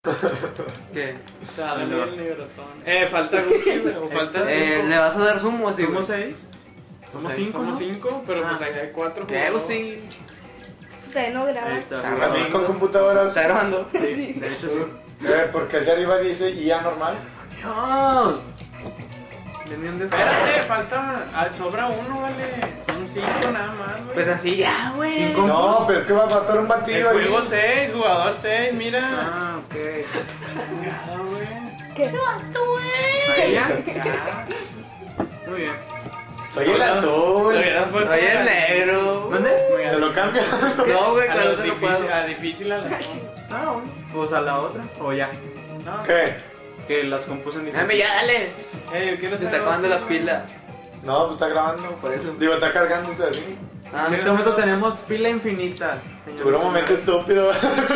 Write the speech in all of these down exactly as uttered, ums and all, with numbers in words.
¿Qué? O sea, dale el negrotón. Eh, falta Gucci, güey. O falta Eh, cinco. ¿le vas a dar zumo así? ¿Somos seis? Somos cinco, Somos ¿no? cinco, pero Ah. pues ahí hay cuatro. ¿Qué, jugadores. Agustín? Usted no graba. Ahí está. También con computadoras. ¿Está grabando? Sí, de hecho sí. Eh, porque el de arriba dice I A normal. ¡Dios! Denme un descanso. Espérate, falta. ah, sobra uno, vale. Son cinco nada más, güey. Pues así ya, güey. Cinco. No, pero es que va a faltar un El batillo ahí. juego seis, jugador seis, mira. Ah, ok. Chingada, güey. ¿Qué vato, güey? ¿Ahí ya? Ya. Muy bien. Soy el azul. Lo hubieras puesto Soy el a- negro. ¿Dónde? Te lo cambio. No, güey, A claro lo que no difícil, puedo. a difícil a la. Ah, bueno. Pues a la otra. O ya. No, ¿Qué? Que las compuse en Dame difícil. ya, dale. Eh, yo quiero Se hacer está acabando la otro, güey. pila. No, pues está grabando. Por eso. Digo, está cargándose así. Ah, En este momento tenemos pila infinita. señores. Puro momento estúpido.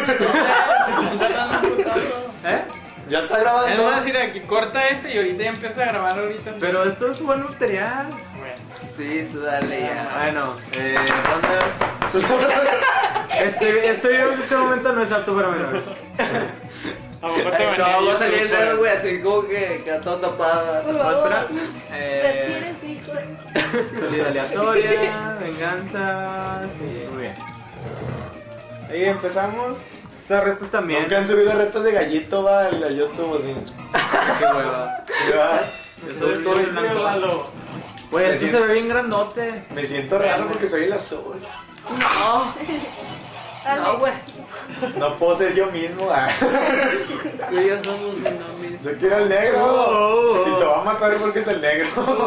¿Eh? Ya está Es grabando. más, decir aquí, corta ese y ahorita ya empieza a grabar ahorita. Pero esto es buen material. Bueno. Sí, tú dale ya. Bueno, eh, rondas. Este, este video en este momento no es apto para menores. A lo mejor te Ay, banea no, va a YouTube salir el por- dedo, güey, así como que queda todo tapado. Por ¿Vas a favor. esperar? Eh, Retire su hijo. salida aleatoria, venganza. Sí, muy bien. Ahí empezamos. Estas retos también. Nunca han subido retos de gallito, va, a YouTube así. Qué hueva. Ya, Yo soy el toro y blanco. Lalo. Pues esto se ve bien grandote. me siento raro porque soy el azul. No, Dale. no, güey. No puedo ser yo mismo. ah. Tú y yo somos enormes. Yo quiero el negro. Oh. Y te va a matar porque es el negro.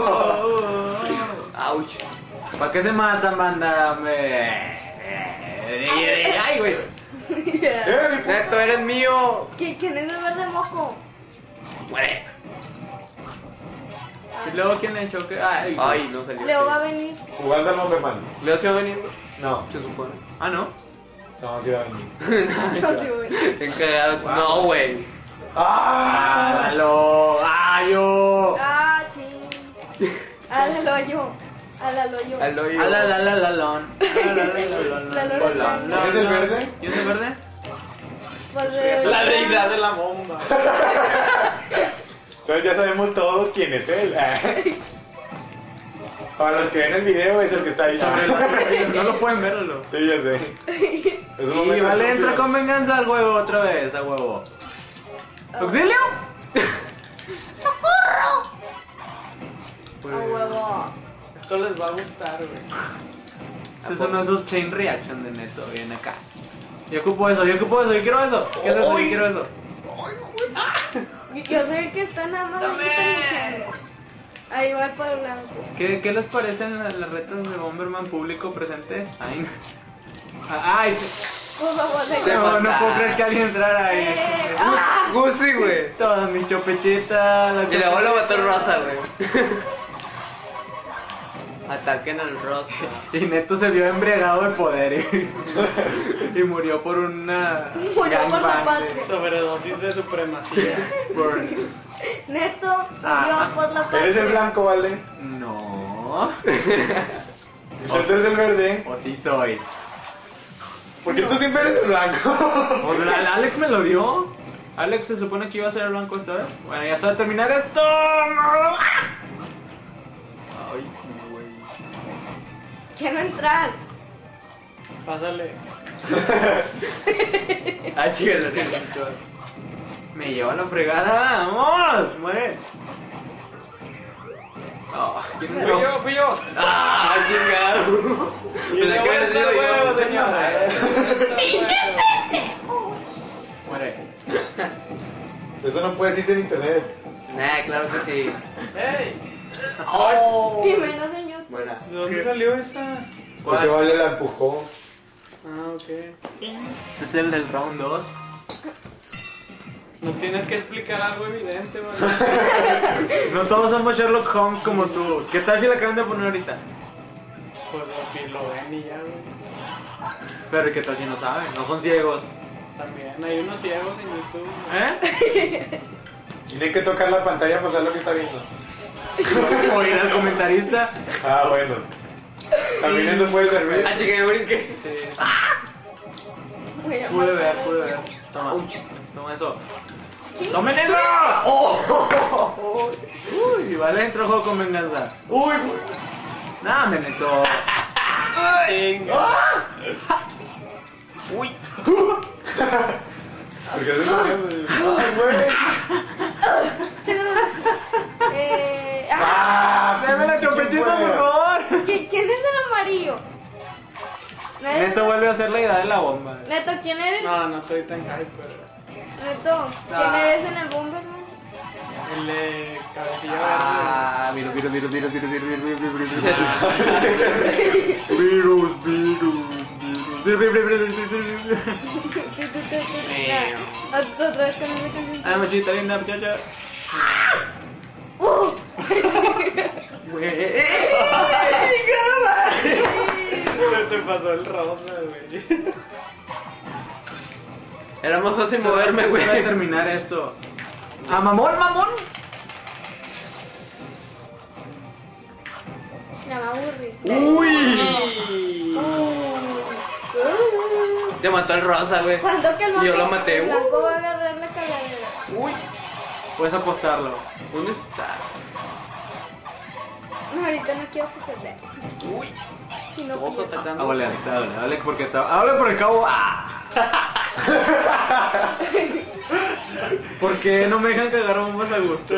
Ouch. ¿Para qué se matan, banda? Me... Ay, güey. Eh, mi pu- Neto, eres mío. ¿Qui- ¿Quién es el verde moco? Muere. Y luego, ¿quién le echó que? Ay, Ay, no salió. Leo va a venir. Jugando al Bomberman. Leo se va a venir, No, se supone. Ah, ¿no? no, sí va a venir. No, sí, güey. Ten cagado. No, güey. ¡Ah! ¡Hágalo! ¡Ay, yo! Ah, ching. Al hoyo. Al al hoyo. Al hoyo. ¡A la la la la lon! ¡A la la la La la lona lon! blanca. ¿Quién es el verde? ¿Quién es el verde? Pues de- La deidad de la bomba. Entonces ya sabemos todos quién es él. Para los que ven el video es el que está ahí. No lo pueden verlo. Sí, ya sé. Es un Y momento vale, estúpido. entra con venganza al huevo otra vez, a huevo. ¿Auxilio? A huevo. Esto les va a gustar, güey. Esos son esos chain reaction de Neto, bien acá. Yo ocupo eso, yo ocupo eso, yo quiero eso. ¿Qué es eso? Yo quiero eso. Yo yo soy el que está nada más aquí luchando. Ahí va para el blanco. ¿Qué, qué les parecen las, las retas de Bomberman público presente? Ay, Ah, ay, sí. Por favor, Se de... no, no puedo creer que alguien entrara ahí. Eh, ah. Gusi, güey. Todas mis chopechitas. las Y luego lo mató chopechitas. Rosa, güey. Ataquen al Rosa. Y Neto se vio embriagado de poder y, y murió por una Murió por la gangbang patria. de- Sobredosis de supremacía. por- Neto Ah. murió por la patria. ¿Eres el blanco, vale? No. Entonces eres el verde. O sí soy. Porque tú siempre eres el blanco. Pues la- Alex me lo dio. Alex se supone que iba a ser el blanco esta vez. Bueno, ya se va a terminar esto. Ay, güey. Quiero entrar. Pásale. Ah, chica, lo necesito. Me lleva la fregada. ¡Vamos! ¡Muere! Oh, ¿quién Fui entró? yo, fui yo. Ah, chingado. Y le voy a estar huevo, señora. Muere. Eso no puede decirse en internet. Nah, claro que sí. ¡Ey! Oh. Y menos señor. Buena. ¿De dónde salió esta? Porque vale la empujó. Ah, ok. Este es el del round dos. No tienes que explicar algo evidente, güey. No todos somos Sherlock Holmes como tú. ¿Qué tal si la acaban de poner ahorita? Pues lo, lo ven y ya, güey. Pero ¿qué tal si no saben? No son ciegos. También hay unos ciegos en YouTube. ¿Eh? Tiene que tocar la pantalla para saber lo que está viendo. Oír al comentarista. Ah, bueno. También eso puede servir. Ah, chica, me brinqué. Sí. Voy a Pude ver, matar. pude ver. Toma. Ouch. Toma eso. Sí. ¡Tomen eso! Uy, vale, entró juego con venganza. Uy, Nah, me meto. Uy. porque estoy corriendo. Ay, güey. Chécalo. Eh, ah, ¡Ah! ¡Dame la chopechita, por favor! ¿qui- ¿Quién es el amarillo? Nadie- Neto vuelve a hacer la idea de la bomba. Neto, ¿quién eres? No, no soy tan hyper. Neto, ¿quién Ah. eres en el Bomberman? El de cabecilla verde. Ah, miro, miro, miro, miro, miro, miro, miro, miro, miro, miro. Virus, virus, virus. Ah, Otra vez con esa canción. Ay, machita linda, muchacha. ¡Uh! Se te pasó el rosa, güey. Era más fácil moverme, Se va a güey. terminar esto. ¡Ah, mamón, mamón! Ya me aburrí. Uy. Uh. Te mató el rosa, güey. ¿Cuándo que el Y yo lo blanco- maté. el blanco va a agarrar la calavera? Uy. Puedes apostarlo. ¿Dónde está? No, ahorita no quiero que se vea. Uy. Si no, Todos pues, atacando. Háblale, Alex, háblale, háblale porque está. Háblale por el cabo. ¡Ah! ¿Por qué no me dejan cagar bombas a gusto?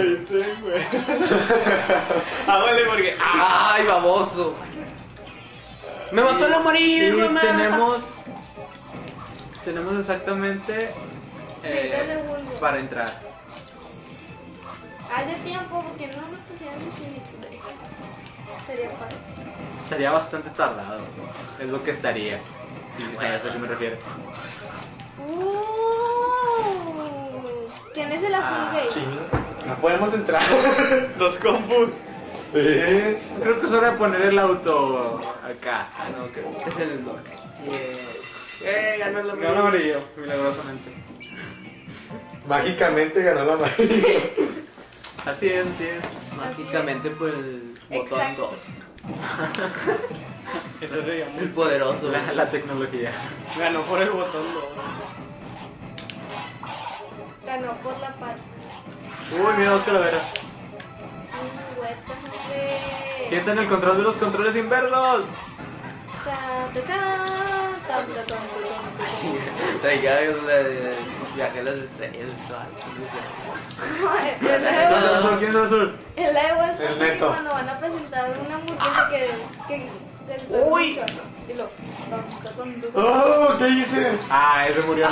Hágale porque. ¡Ah! Ay, baboso. Me mató el amarillo, Y mamá. tenemos. Tenemos exactamente. veinte Eh, segundos. para entrar. Haz de tiempo porque no nos pusieron infinito. Sería padre. Estaría bastante tardado. Es lo que estaría. Sí, sabes a qué me refiero. Uh, ¿Quién es el azul Ah, gay? Ching. No podemos entrar. Dos compus. Sí. Creo que es hora de poner el auto acá. Ah, no, creo. Es el dos. Eh, ganó el amarillo. Ganó amarillo, milagrosamente. Mágicamente ganó la amarillo. Así es, así es. Mágicamente por el botón Exacto. dos. Eso se llamó. El poderoso. La, la tecnología. Ganó por el botón dos. Ganó por la pata. Uy, mira dos calaveras. Chingüetas, hombre. Sienten el control de los controles inversos. Tan, tan, tan, tan, tan, tan, tan. Traiga la de viaje a las estrellas. Es ¿Quién es el la azul? de ¿Quién es el azul? es la de Wall Street, El Neto. cuando van a presentar una hamburguesa que, que Uy. y lo tan, tan, tan, tan. Oh, ¿qué hice? Ah, ese murió.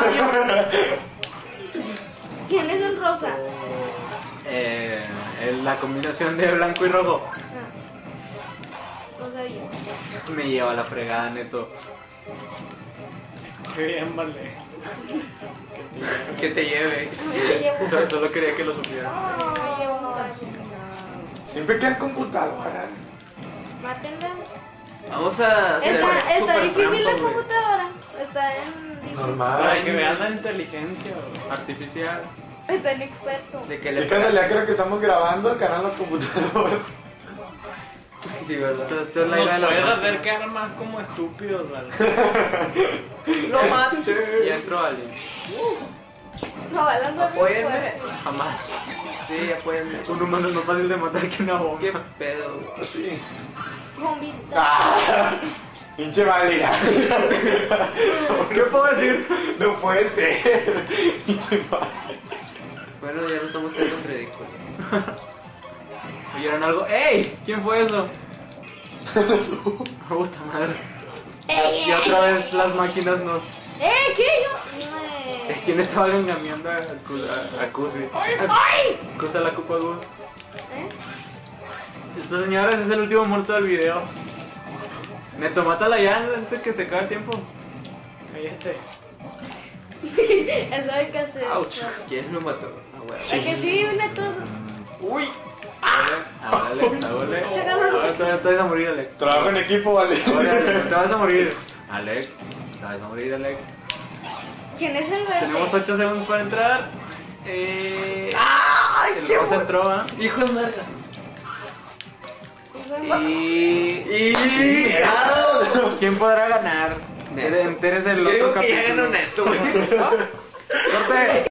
¿Quién es el rosa? Eh, es la combinación de blanco y rojo. Ah, no sabía. Me lleva la fregada, Neto. Qué bien, vale. Que te lleve. Me llevo. Solo, solo quería que lo supiera. Me llevo un tacho. Siempre quedan computadoras. Mátenla. Vamos a hacer Está, está super difícil la trampa, güey. computadora. Está en. Normal. Para que vean la inteligencia, güey. Artificial. Está en experto. De que Qué le casualidad, creo que estamos grabando acá en las computadoras. Sí, ¿verdad? Entonces, esta es la Nos idea de la puedes bomba. hacer quedar más como estúpidos, ¿vale? ¡Lo maté! Ya entró alguien. No va a lanzar bien Apóyenme. fuerte. Jamás. Sí, apóyenme. Un humano es más fácil de matar que una bomba. ¿Qué pedo? Sí. Bombita. Ah, pinche válida. ¿Qué puedo decir? No puede ser. Pinche válida. Bueno, ya no estamos quedando en ridículo. ¿Oyeron algo? ¡Ey! ¿Quién fue eso? Puta madre. ¡Ey, Y ey, otra ey! vez las máquinas nos. ¡Eh, qué yo! No, eh. ¿Quién estaba engañando a, Cu- a, a Cusi? ¡Ay! Cusa la Cupa Gus. ¿Eh? Estos señores es el último muerto del video. Neto, mátala ya antes que se acabe el tiempo. Cállate. Eso hay que hacer. Ouch. ¿Quién lo mató? Ah, bueno. ¿A que sí, Neto? ¡Uy! Ahora, Alex, ahora. Sácalo. Ahora te te vas a morir, Alex. Trabajo en equipo, vale. Ahora, Alex, te vas a morir. Alex, te vas a morir, Alex. ¿Quién es el verde? Tenemos ocho segundos para entrar. Eh, ¡Ay, el qué rosa bueno! entró, ¿ah? ¡Hijo de marca! Y. ¡Y! ¡Claro! ¿Quién podrá ganar? Neto. Entérese el Yo otro digo que ya capítulo. ganó Neto, güey. ¡Corte!